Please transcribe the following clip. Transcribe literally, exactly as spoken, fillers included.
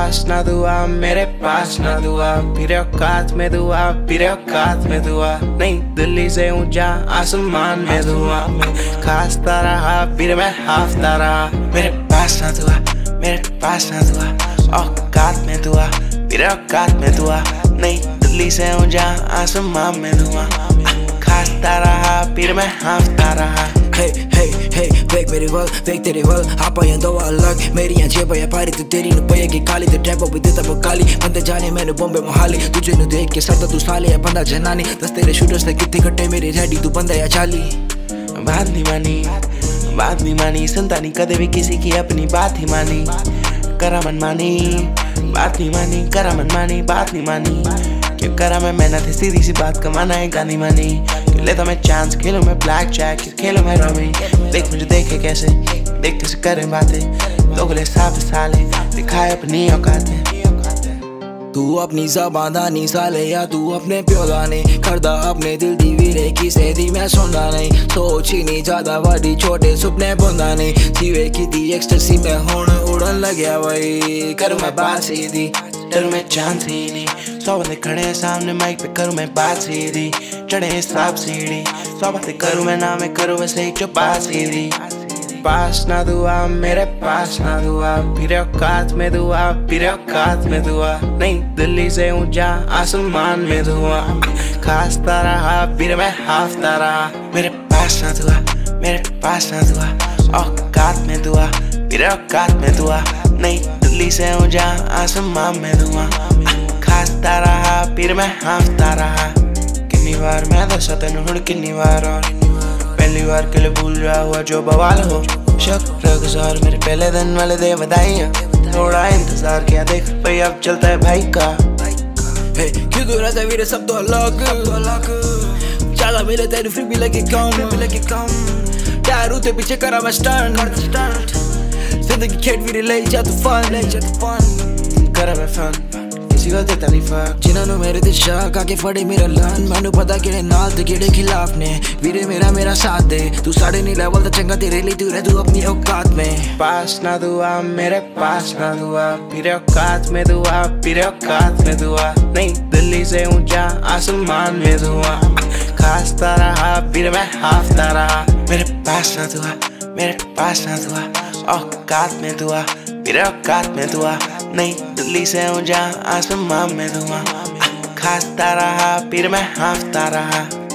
पास ना दुआ, मेरे पास ना दुआ, फिर औकात में दुआ, फिर औकात में दुआ, नहीं दिल्ली से ऊंचा आसमान में दुआ, खासता रहा फिर मैं हाफता रहा। मेरे पास ना दुआ, मेरे पास ना दुआ, औकात में दुआ, फिर औकात में दुआ, नहीं दिल्ली से ऊंचा आसमान में दुआ, खासता रहा फिर मैं हाफता रहा। Hey, hey, hey, वेग मेरी वल, वेग तेरी वल, आप आया दो अलग, मेरी यहाँ जेब या पारी तो तेरी न पये की काली, तो टैप भी देता बकाली, बंदे जाने मैंने बॉम्बे मोहाली, तुझे न देख के सरदा तू साले या बंदा जनानी, दस तेरे शूटर्स ने कितने कट्टे मेरे रेडी तू बंदा या चाली। बात नहीं मानी, बात नहीं मानी, सुनता नहीं कदे भी किसी की अपनी बात ही मानी, करा मन मानी, बात नहीं मानी, करा मन मानी, बात नहीं मानी, क्यों करा मैं मेहनत है सीधी सी बात कमाना है गानी मानी, क्यों लेता मैं चांस, खेलूं मैं ब्लैक जैक, खेलूं मैं रमी, देख मुझे देखे कैसे, देख कैसे करें बातें, दोगले साफ साले, दिखाए अपनी औकातें। तू अपनी ज़बान दानी साले या तू अपने प्यो दाने, करदा अपने दिल दी वीरे की सेदी मैं सुनदा नहीं, सोची नहीं ज्यादा वादी छोटे सुपने बुंदा नहीं, जीवे की दी एक्सटेंसी में हुण उड़न लग्या वही, करूं मैं बात सीधी, चल मैं चांद सीधी, सौ बंदे खड़े हैं सामने माइक पे, करूं मैं बात सीधी, चढ़े हिसाब सीढ़ी, सौ बातें करूं मैं ना मैं करूं वैसे ही जो बात सीधी। पास ना दुआ, मेरे पास ना दुआ, फिर औकात में दुआ, फिर औकात में दुआ, नहीं दिल्ली से ऊंचा आसमान में दुआ, खासता रहा फिर मैं हाफता रहा। मेरे पास ना दुआ, मेरे पास ना दुआ, औकात में दुआ, फिर औकात में दुआ, नहीं दिल्ली से ऊंचा आसमान में दुआ, खासता रहा फिर मैं हाफता रहा। कितनी बार मैं दसा तेनू हुण कितनी बार और पहली बार के लिए भूल रहा हुआ जो बवाल हो, शुक्र गुजार मेरे पहले दिन वाले दे बधाइयाँ, थोड़ा इंतजार किया देख भाई अब चलता है भाई का। hey, क्यों दूर रहता वीरे सब तो अलग, ज्यादा मिले तेरी फिर भी लगे कम, फिर भी लगे कम, टायर उते पीछे करा मैं स्टंट, जिंदगी खेड वीरे ले जा तू फन, ले जा तू फन, करा मैं फन किसी को देता नहीं फर्क, जिन्होंने मेरे ते शक आके फड़े मेरा लन, मैनू पता किहड़े नाल ते किहड़े खिलाफ ने, वीरे मेरा मेरा साथ दे, तू साढ़े नहीं लेवल दा चंगा तेरे लिए तू रह तू अपनी औकात में। पास ना दुआ, मेरे पास ना दुआ, फिर औकात में दुआ, फिर औकात में दुआ, नहीं दिल्ली से ऊंचा आसमान में दुआ, खासता रहा फिर मैं हाफता रहा। मेरे पास ना दुआ, मेरे पास ना दुआ, औकात में दुआ, फिर औकात में दुआ, नहीं दिल्ली से ऊंचा आसमान में दुआ, खासता रहा फिर मैं हाफता रहा।